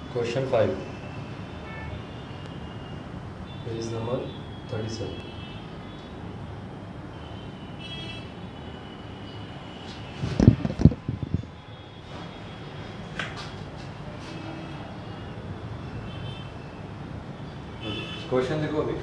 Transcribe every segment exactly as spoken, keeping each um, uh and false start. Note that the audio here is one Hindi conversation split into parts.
Question five, page number thirty-seven. Question देखो अभी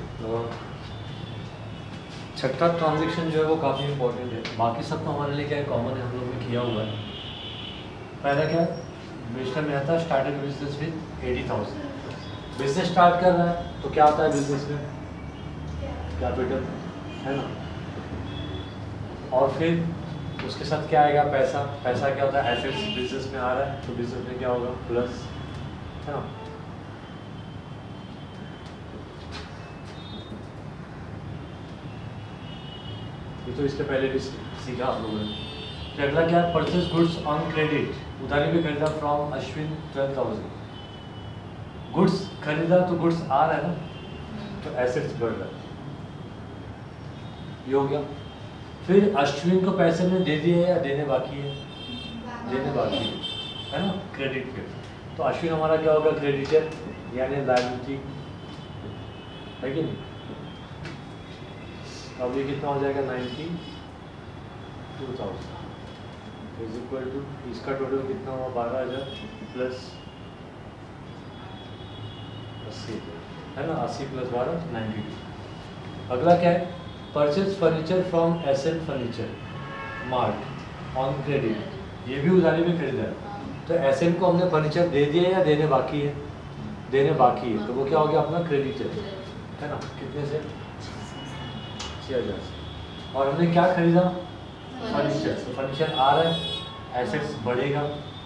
छठा ट्रांजेक्शन जो है वो काफ़ी इंपॉर्टेंट है। बाकी सब तो हमारे लिए क्या है, कॉमन है, हम लोग ने किया हुआ है। पहला क्या है, mister Mehta started business with eighty thousand. Business start कर रहा है तो क्या होता है बिजनेस में, कैपिटल है ना, और फिर उसके साथ क्या आएगा, पैसा। पैसा क्या होता है, एसेट्स बिजनेस में आ रहा है तो बिजनेस में क्या होगा, प्लस, है ना। ये तो इसके पहले भी सीखा आप लोगों ने। फिर अगला क्या है, परचेज गुड्स ऑन क्रेडिट, उधारी भी खरीदा from Ashwin twelve thousand. Goods खरीदा तो गुड्स आ रहा है ना, तो एसेट्स बढ़ रहा है, ये हो गया। फिर अश्विन को पैसे में दे दिए या देने बाकी है, देने बाकी है, है ना, क्रेडिट पे। तो अश्विन हमारा क्या होगा, क्रेडिटर यानी लायबिलिटी, है कि नहीं। अब ये कितना हो जाएगा, ninety two thousand is equal to, इसका टोटल कितना हुआ, बारह हज़ार प्लस अस्सी, है ना, अस्सी प्लस बारह नाइन्टी टू। अगला क्या है, purchase furniture from S N furniture mart on credit, ये भी उधारी में खरीदा है। तो एस एन को हमने फर्नीचर दे दिया या देने बाकी है, देने बाकी है, तो वो क्या हो गया अपना क्रेडिटर, है ना। कितने से, छः हज़ार। और हमने क्या खरीदा, फर्नीचर, तो फर्नीचर आ रहा है, एसेट्स बढ़ेगा,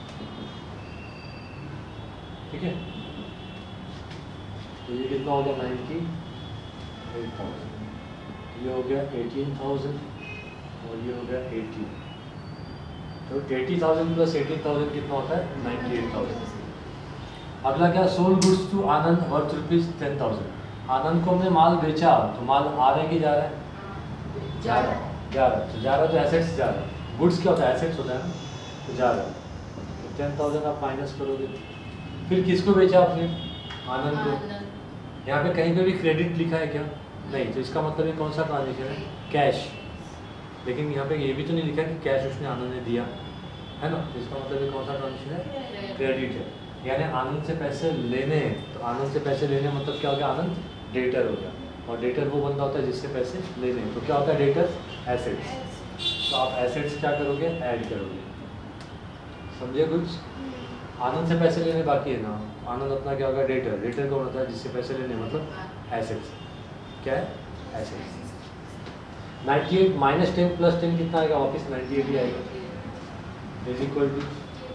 ठीक है। तो ये कितना हो गया, नाइन्टी एट थाउजेंड, ये हो गया एटीन थाउजेंड और ये हो गया एटीन। तो eighty thousand plus eighteen thousand कितना होता है, नाइन्टी एट थाउजेंड। अगला क्या, sold goods to Anand worth rupees ten thousand. Anand को हमने माल बेचा तो माल आ रहा है कि जा रहा है, जा रहा है, जा रहा है, तो जा रहा है तो एसेट्स जा रहा है। गुड्स क्या होता है, एसेट्स होता है ना, तो जा रहा है। तो टेन थाउजेंड आप माइनस करोगे। फिर किसको बेचा आपने, आनंद को। यहाँ पे कहीं पे भी क्रेडिट लिखा है क्या, नहीं, तो इसका मतलब ये कौन सा ट्रांजेक्शन है, कैश। लेकिन यहाँ पे ये भी तो नहीं लिखा कि कैश उसने आनंद ने दिया, है ना, तो इसका मतलब ये कौन सा ट्रांजेक्शन है, क्रेडिट है। यानी आनंद से पैसे लेने हैं, तो आनंद से पैसे लेने मतलब क्या हो गया, आनंद डेटर हो गया। और डेटर वो बंदा होता है जिससे पैसे लेने हैं, तो क्या होता है डेटर, एसेट्स। तो आप एसेट्स क्या करोगे, ऐड करोगे, समझे कुछ। आनंद से पैसे लेने बाकी है ना, आनंद अपना क्या होगा, डेटर। डेटर कौन होता है, जिससे पैसे लेने, मतलब एसेट्स। क्या है, assets. Ninety eight minus ten plus ten कितना आएगा, वापस नाइन्टी एट ही आएगा, is equal to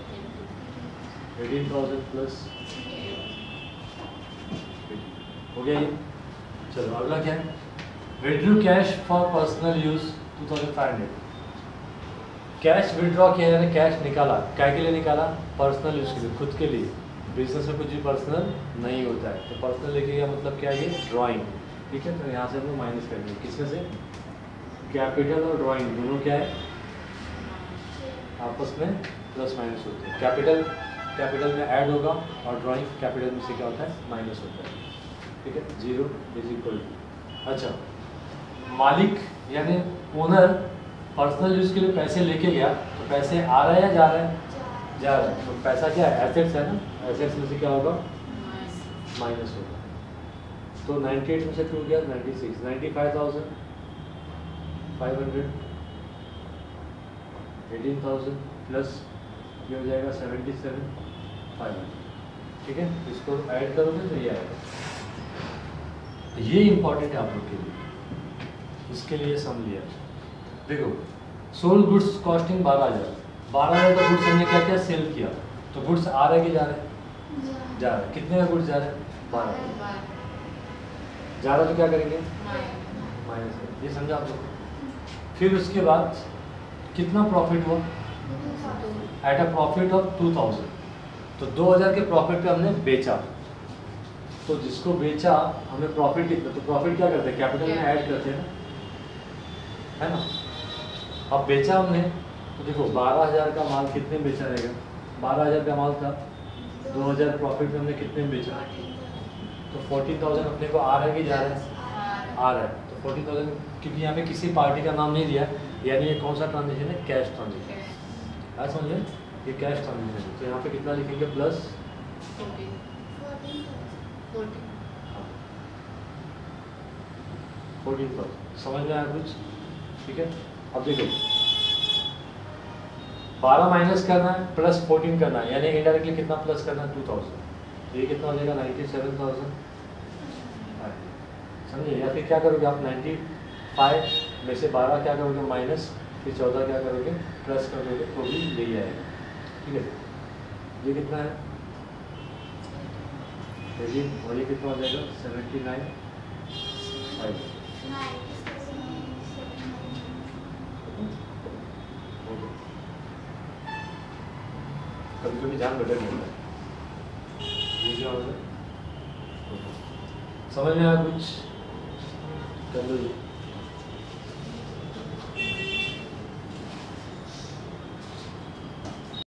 eighteen thousand plus, हो गया ये। चलो अगला क्या है, withdraw cash for personal use two thousand five hundred. Cash withdraw किया, यानी कैश निकाला, क्या के लिए निकाला, पर्सनल यूज के लिए, खुद के लिए। बिजनेस में कुछ भी पर्सनल नहीं होता है, तो पर्सनल लेके गया मतलब क्या है, ये ड्राइंग, ठीक है। तो यहाँ से हम लोग माइनस करेंगे, किसमें से, कैपिटल और ड्राइंग दोनों क्या है, आपस में प्लस माइनस होते हैं। कैपिटल कैपिटल में ऐड होगा और ड्राइंग कैपिटल में से क्या होता है, माइनस होता है, ठीक है। जीरो इज इक्वल टू, अच्छा, मालिक यानी ओनर पर्सनल यूज के लिए पैसे लेके गया, तो पैसे आ रहा है या जा रहा है, जा रहा है। तो पैसा क्या है, एसेट्स है ना, एसेट्स में से क्या होगा, माइनस होगा। तो नाइन्टी एट में से टू गया, ninety six, ninety five thousand five hundred, eighteen thousand plus ये हो जाएगा सेवेंटी सेवन फाइव हंड्रेड, ठीक है। इसको ऐड करोगे तो ये आएगा। तो ये इंपॉर्टेंट है आप लोग के लिए, इसके लिए सम लिया। देखो, सोल्ड गुड्स कॉस्टिंग बारह हज़ार, बारह हज़ार का गुड्स हमने क्या किया, सेल किया, तो गुड्स आ रहा है कि जा रहा है, जा रहा है। कितने का गुड्स जा रहा है, बारह जा रहा है, तो क्या करेंगे, माइनस। ये समझा आप लोग। फिर उसके बाद कितना प्रॉफिट हुआ, at a profit of two thousand, तो दो हज़ार के प्रॉफिट पे हमने बेचा। तो जिसको बेचा हमें प्रॉफिट कितना, तो प्रॉफिट क्या करते हैं, कैपिटल में ऐड करते हैं ना, है ना। अब बेचा हमने, तो देखो बारह हज़ार का माल कितने बेचा रहेगा, बारह हज़ार का माल था, दो हज़ार प्रॉफिट में हमने कितने में बेचा? तो फोर्टीन थाउजेंड अपने को आ रहा है कि जा रहा है? आ रहा है। तो फोर्टीन थाउजेंड, क्योंकि यहाँ पे किसी पार्टी का नाम नहीं दिया, यानी ये कौन सा ट्रांजेक्शन है? Cash transaction. हाँ समझे, ये कैश ट्रांजेक्शन है। तो यहाँ पे कितना लिखेंगे? Plus fourteen thousand. समझ में आया कुछ? ठीक है। अब देखो बारह माइनस करना है, प्लस फोर्टीन करना है, यानी इनडायरेक्टली कितना प्लस करना है? Two thousand. तो ये कितना हो जाएगा? Ninety seven thousand. समझे? या फिर क्या करोगे आप? नाइन्टी फाइव में से बारह क्या करोगे? माइनस, फिर चौदह क्या करोगे? प्लस कर दोगे तो भी यही आएगा। ठीक है। ये कितना है? एटीन, और ये कितना हो जाएगा? Seventy nine five. कभी कभी ध्यान भटक जाता है। ये क्या होगा? समझ में आया कुछ? कर लो।